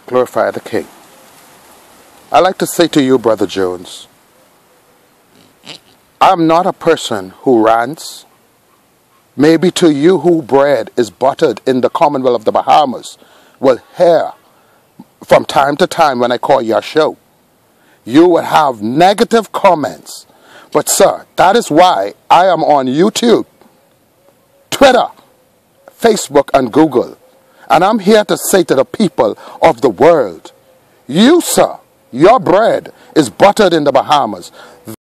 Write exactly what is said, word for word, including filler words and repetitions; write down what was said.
Glorify the King. I like to say to you, Brother Jones, I'm not a person who rants. Maybe to you who bread is buttered in the Commonwealth of the Bahamas will hear from time to time when I call your show. You will have negative comments. But sir, that is why I am on YouTube, Twitter, Facebook and Google. And I'm here to say to the people of the world, you sir, your bread is buttered in the Bahamas.